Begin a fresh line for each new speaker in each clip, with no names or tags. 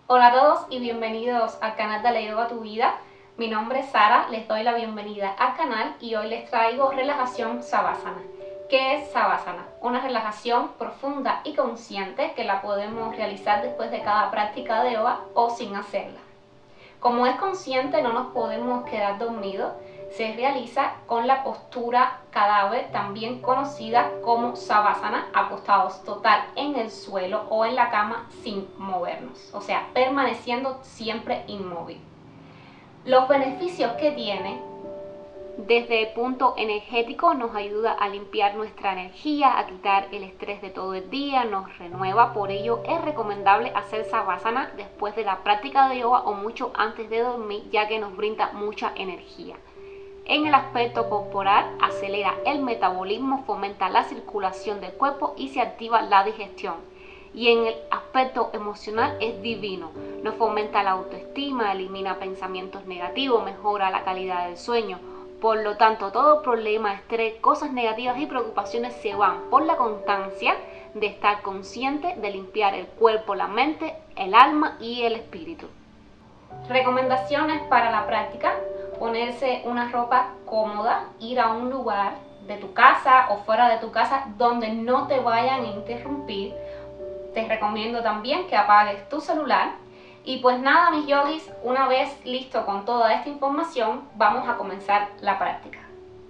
Hola a todos y bienvenidos al canal de Dale Yoga a tu vida. Mi nombre es Sara, les doy la bienvenida al canal y hoy les traigo relajación Savasana. ¿Qué es Savasana? Una relajación profunda y consciente que la podemos realizar después de cada práctica de yoga o sin hacerla. Como es consciente, no nos podemos quedar dormidos. Se realiza con la postura cadáver, también conocida como Savasana, acostados total en el suelo o en la cama sin movernos, o sea, permaneciendo siempre inmóvil. Los beneficios que tiene: desde el punto energético nos ayuda a limpiar nuestra energía, a quitar el estrés de todo el día, nos renueva. Por ello es recomendable hacer Savasana después de la práctica de yoga o mucho antes de dormir, ya que nos brinda mucha energía. En el aspecto corporal, acelera el metabolismo, fomenta la circulación del cuerpo y se activa la digestión. Y en el aspecto emocional es divino, nos fomenta la autoestima, elimina pensamientos negativos, mejora la calidad del sueño. Por lo tanto, todo problema, estrés, cosas negativas y preocupaciones se van por la constancia de estar consciente de limpiar el cuerpo, la mente, el alma y el espíritu. Recomendaciones para la práctica: ponerse una ropa cómoda, ir a un lugar de tu casa o fuera de tu casa donde no te vayan a interrumpir. Te recomiendo también que apagues tu celular. Y pues nada, mis yogis, una vez listo con toda esta información, vamos a comenzar la práctica.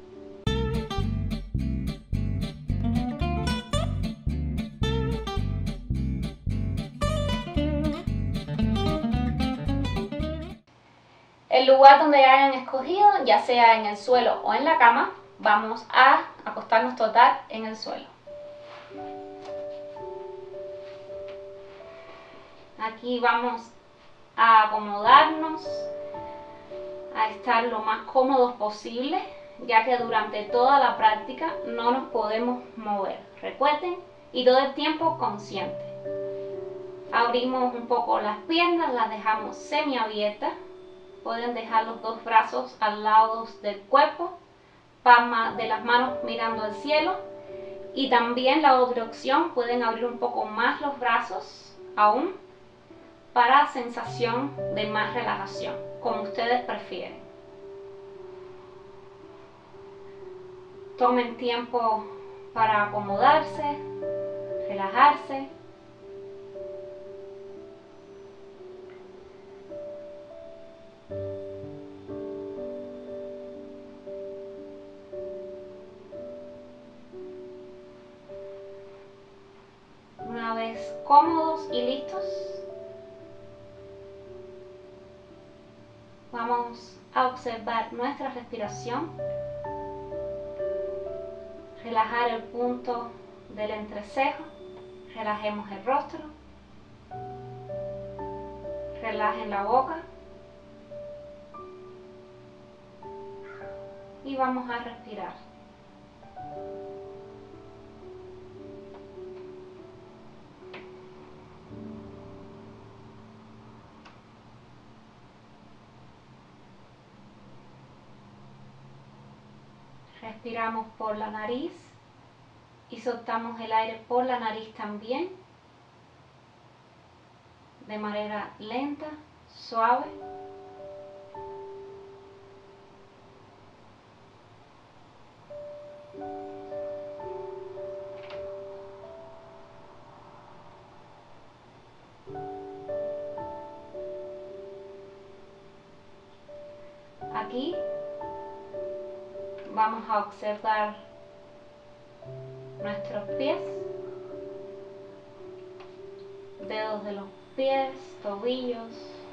El lugar donde hayan escogido, ya sea en el suelo o en la cama, vamos a acostarnos total en el suelo. Aquí vamos a acomodarnos, a estar lo más cómodos posible, ya que durante toda la práctica no nos podemos mover. Recuerden, y todo el tiempo consciente. Abrimos un poco las piernas, las dejamos semiabiertas. Pueden dejar los dos brazos al lado del cuerpo, palmas de las manos mirando al cielo. Y también la otra opción, pueden abrir un poco más los brazos aún, para sensación de más relajación, como ustedes prefieren. Tomen tiempo para acomodarse, relajarse. Una vez cómodos y listos, vamos a observar nuestra respiración. Relajar el punto del entrecejo, relajemos el rostro, relajen la boca y vamos a respirar. Respiramos por la nariz y soltamos el aire por la nariz también, de manera lenta, suave. Aquí vamos a observar nuestros pies, dedos de los pies, tobillos,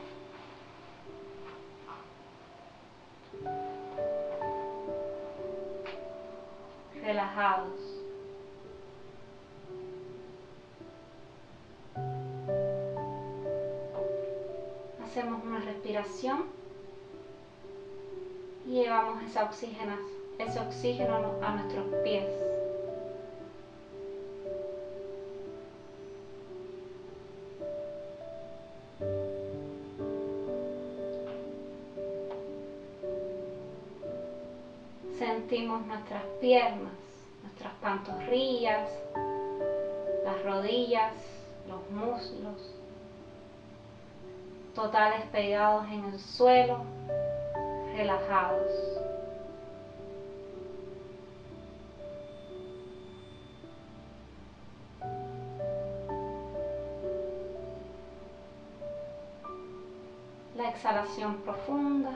relajados. Hacemos una respiración y llevamos ese oxígeno a nuestros pies. Sentimos nuestras piernas, nuestras pantorrillas, las rodillas, los muslos. totales pegados en el suelo, relajados. La exhalación profunda,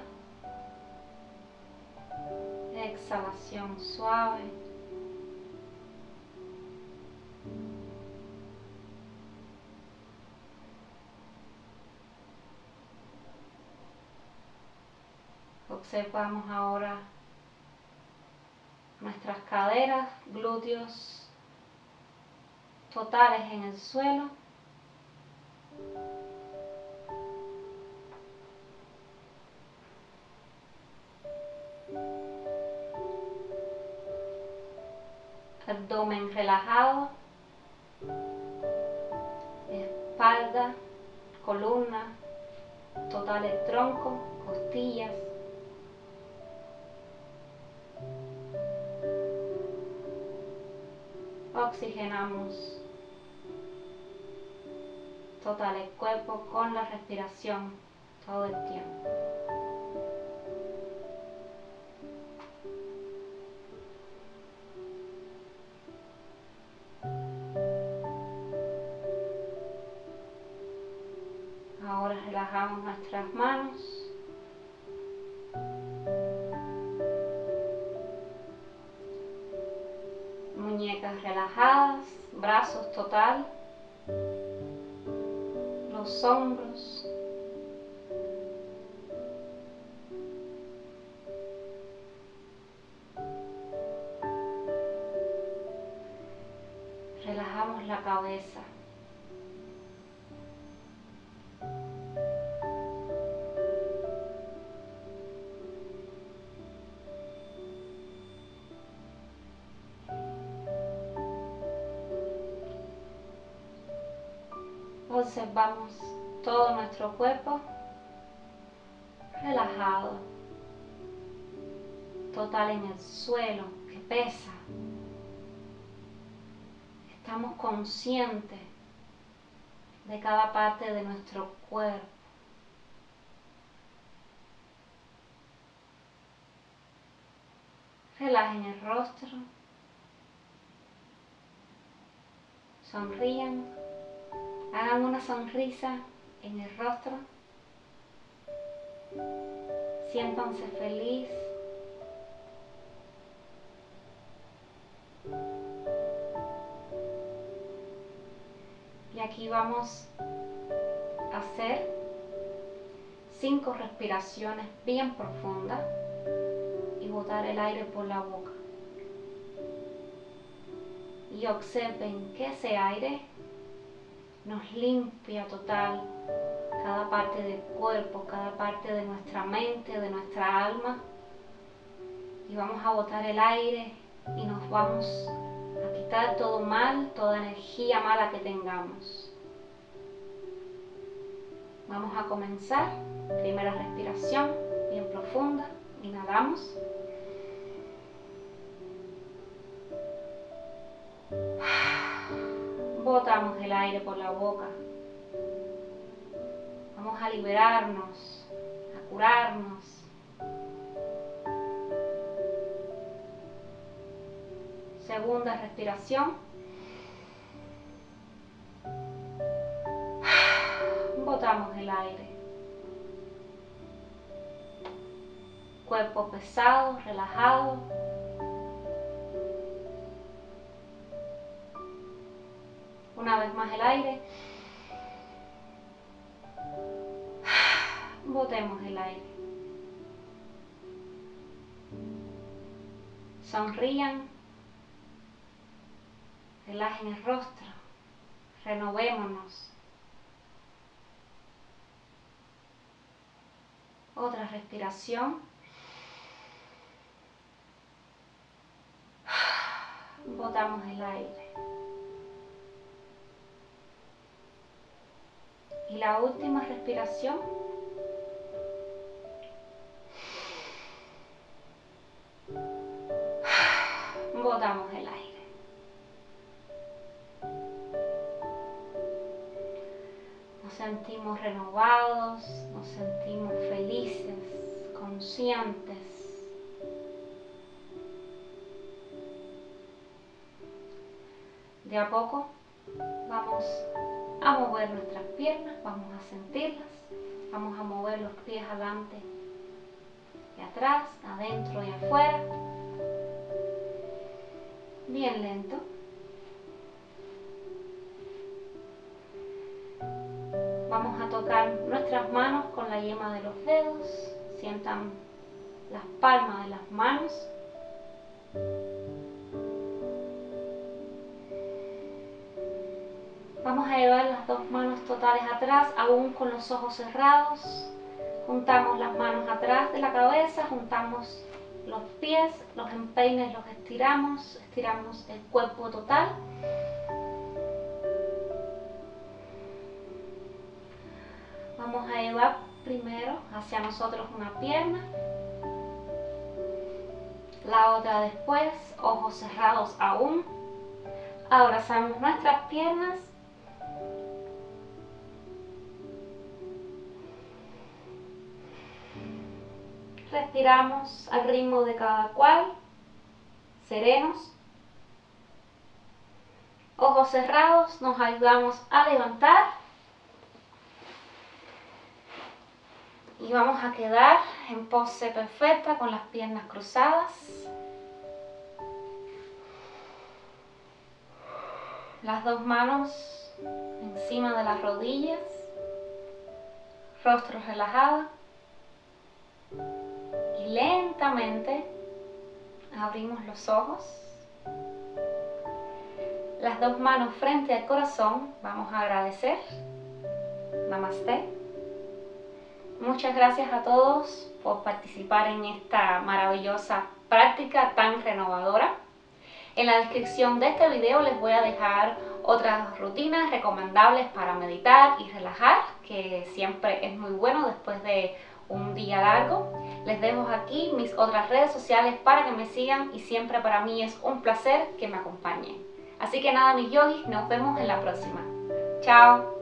la exhalación suave. Observamos ahora nuestras caderas, glúteos totales en el suelo. Abdomen relajado, espalda, columna, total el tronco, costillas. Oxigenamos total el cuerpo con la respiración todo el tiempo. Ahora relajamos nuestras manos. Muñecas relajadas, brazos total, los hombros. Relajamos la cabeza. Observamos todo nuestro cuerpo relajado, total en el suelo que pesa. Estamos conscientes de cada parte de nuestro cuerpo. Relajen el rostro, sonrían, hagan una sonrisa en el rostro, siéntanse feliz. Y aquí vamos a hacer 5 respiraciones bien profundas y botar el aire por la boca. Y observen que ese aire nos limpia total cada parte del cuerpo, cada parte de nuestra mente, de nuestra alma. Y vamos a botar el aire y nos vamos a quitar todo mal, toda energía mala que tengamos. Vamos a comenzar. Primera respiración, bien profunda. Inhalamos. Botamos el aire por la boca. Vamos a liberarnos, a curarnos. Segunda respiración. Botamos el aire. Cuerpo pesado, relajado. Una vez más el aire. Botemos el aire. Sonrían. Relajen el rostro. Renovémonos. Otra respiración. Botamos el aire. Y la última respiración. Botamos el aire. Nos sentimos renovados, nos sentimos felices, conscientes. De a poco vamos a mover nuestras piernas, vamos a sentirlas, vamos a mover los pies adelante y atrás, adentro y afuera, bien lento. Vamos a tocar nuestras manos con la yema de los dedos, sientan las palmas de las manos. Vamos a llevar las dos manos totales atrás, aún con los ojos cerrados. Juntamos las manos atrás de la cabeza, juntamos los pies, los empeines los estiramos, estiramos el cuerpo total. Vamos a llevar primero hacia nosotros una pierna, la otra después, ojos cerrados aún. Abrazamos nuestras piernas. Respiramos al ritmo de cada cual, serenos. Ojos cerrados, nos ayudamos a levantar. Y vamos a quedar en pose perfecta con las piernas cruzadas. Las dos manos encima de las rodillas. Rostro relajado. Y lentamente abrimos los ojos. Las dos manos frente al corazón. Vamos a agradecer. Namaste. Muchas gracias a todos por participar en esta maravillosa práctica tan renovadora. En la descripción de este video les voy a dejar otras rutinas recomendables para meditar y relajar, que siempre es muy bueno después de un día largo. Les dejo aquí mis otras redes sociales para que me sigan y siempre para mí es un placer que me acompañen. Así que nada, mis yogis, nos vemos en la próxima. Chao.